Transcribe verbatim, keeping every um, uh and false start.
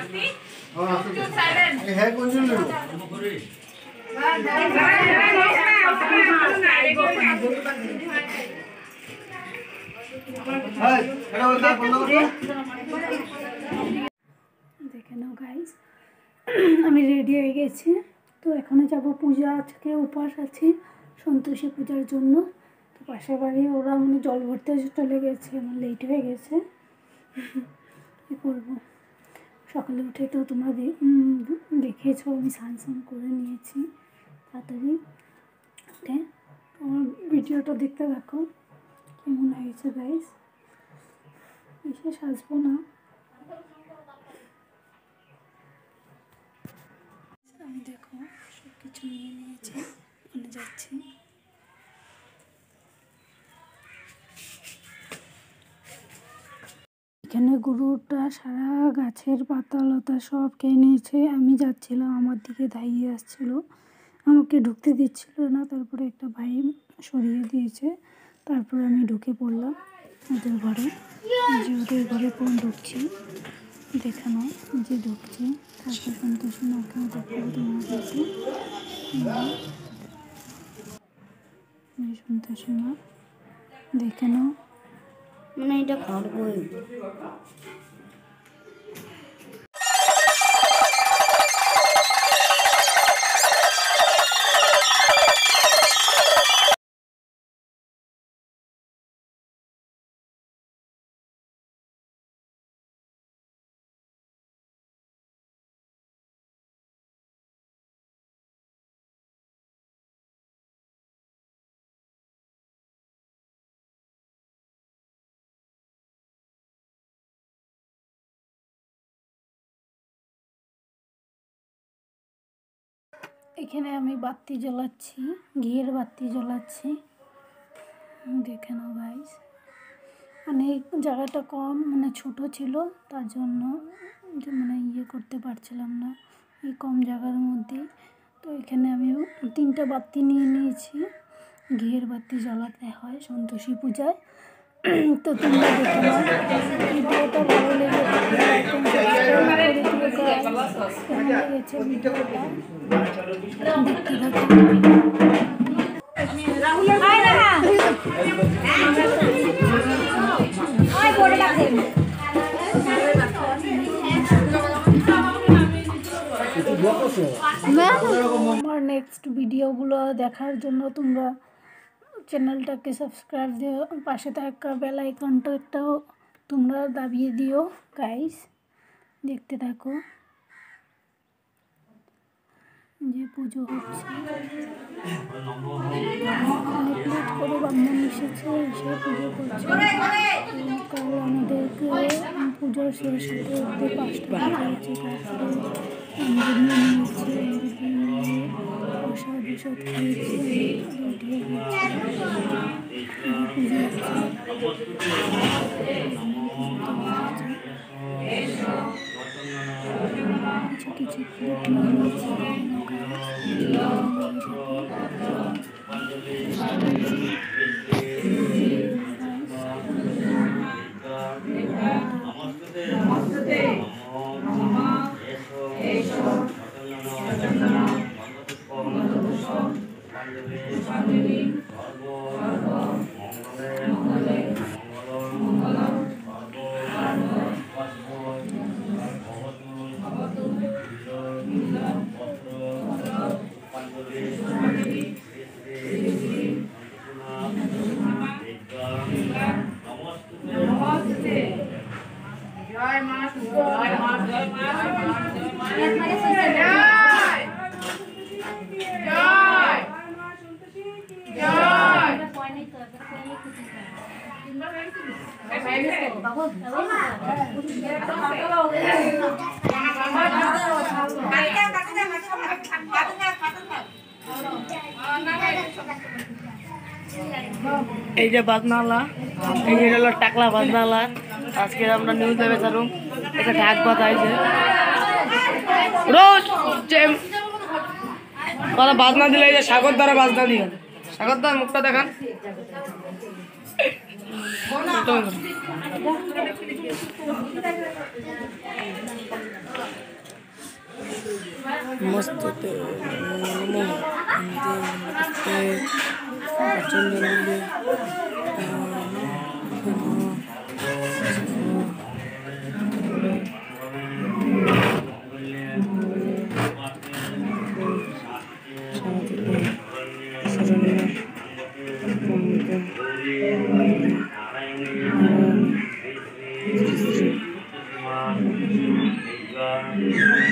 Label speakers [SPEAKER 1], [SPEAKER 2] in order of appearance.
[SPEAKER 1] দেখে নাও গাইস, আমি রেডি হয়ে গেছি। তো এখানে যাব পূজা, আজকে উপাস আছি সন্তোষী পূজার জন্য। তো পাশের বাড়ি ওরা মানে জল ভরতে চলে গেছে, আমার লেট হয়ে গেছে। কী করবো, সকালে উঠে তো তোমরা দেখেছো আমি স্নান স্নান করে নিয়েছি তাড়াতাড়ি উঠে। তোমার ভিডিওটা দেখতে থাকো কেমন হয়েছে গাইস। বিশেষ আসবো না, আমি দেখো সব কিছু নিয়ে নিয়েছি, ওখানে যাচ্ছি। এখানে গরুটা সারা গাছের পাতা লতা সব খেয়ে নিয়েছে। আমি যাচ্ছিলাম, আমার দিকে দাঁড়িয়ে আসছিল, আমাকে ঢুকতে দিচ্ছিল না। তারপরে একটা ভাই সরিয়ে দিয়েছে, তারপরে আমি ঢুকে পড়লাম ওদের ঘরে। যে ওদের ঘরে কোন ঢুকছি দেখানো যে ঢুকছি। তারপর সন্তোষী মাকে দেখাবো তোমার কাছে। সন্তোষী মা দেখে নাও, মানে এটা খাওয়ার এখানে আমি বাতি জ্বালাচ্ছি, ঘিয়ের বাতি জ্বালাচ্ছি। দেখে নাও গাইস, মানে জায়গাটা কম, মানে ছোট ছিল, তার জন্য মানে ইয়ে করতে পারছিলাম না এই কম জায়গার মধ্যে। তো এখানে আমি তিনটা বাতি নিয়ে নিয়েছি, ঘিয়ের বাতি জ্বালাতে হয় সন্তোষী পূজায়। তো তোমরা দেখে নাও, ভিডিওটা ভালো লেগে লেগেছে ভিডিওটা দেখতে থাকো। আমার নেক্সট ভিডিওগুলো দেখার জন্য তোমরা চ্যানেলটাকে সাবস্ক্রাইব দিও, পাশে থাকা বেল আইকনটাও তোমরা দাবিয়ে দিও গাইস। দেখতে থাকো যে পুজো হচ্ছে, অনেক লেট করে ব্রাহ্মণ এসেছে, এসে পুজো করছে। কাল আমাদেরকে পুজোর শেষ হতে হতে পাঁচটা হয়েছে। তারপরে অঞ্জলি নিয়েছি, প্রসাদ প্রসাদ খেয়েছি, রেডি হয়ে গেছি, পুজো হচ্ছে। কিছু কিছু ক্লিপ নিয়ে নিয়েছি। জয় মা, জয় মা, জয় মা, এই যে বাজনালা, এই যে হলো টাকলা বাজনালা। আজকে আমরা নিউজ দেবে চারুম এটা ঢাক বাজাইছে রোজ ওরা বাজনা দিলে, এই যে সাগর দ্বারা বাজনা দিয়ে সাগর দ্বার মুখটা দেখান।
[SPEAKER 2] नमस्ते नमो नमस्ते चंद्रमल्ले शरण्य